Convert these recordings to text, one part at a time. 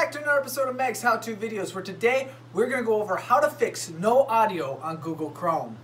back to another episode of Meg's How To Videos, where today we're going to go over how to fix no audio on Google Chrome.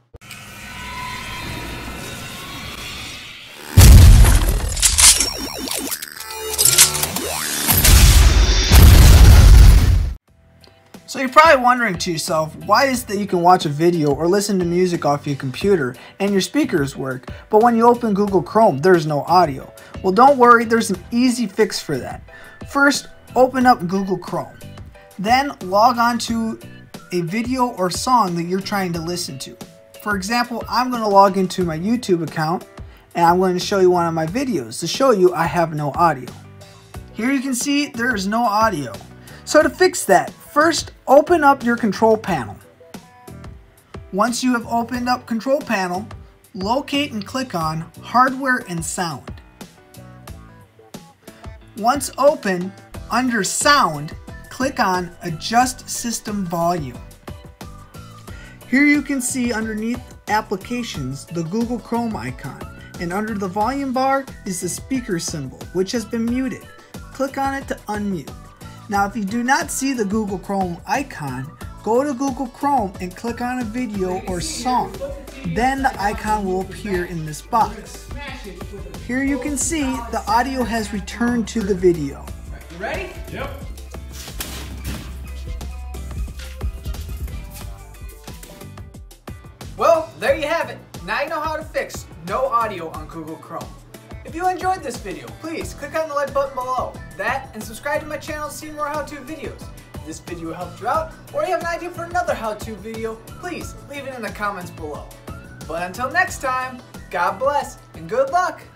So you're probably wondering to yourself, why is it that you can watch a video or listen to music off your computer and your speakers work, but when you open Google Chrome, there's no audio? Well, don't worry, there's an easy fix for that. First, open up Google Chrome. Then log on to a video or song that you're trying to listen to. For example, I'm going to log into my YouTube account and I'm going to show you one of my videos to show you I have no audio. Here you can see there is no audio. So to fix that, first open up your control panel. Once you have opened up control panel, locate and click on Hardware and Sound. Once open, under Sound, click on Adjust System Volume. Here you can see underneath Applications the Google Chrome icon, and under the volume bar is the speaker symbol, which has been muted. Click on it to unmute. Now if you do not see the Google Chrome icon, go to Google Chrome and click on a video or song. Then the icon will appear in this box. Here you can see the audio has returned to the video. You ready? Yep. Well, there you have it. Now you know how to fix no audio on Google Chrome. If you enjoyed this video, please click on the like button below. That and subscribe to my channel to see more how-to videos. If this video helped you out, or you have an idea for another how-to video, please leave it in the comments below. But until next time, God bless and good luck!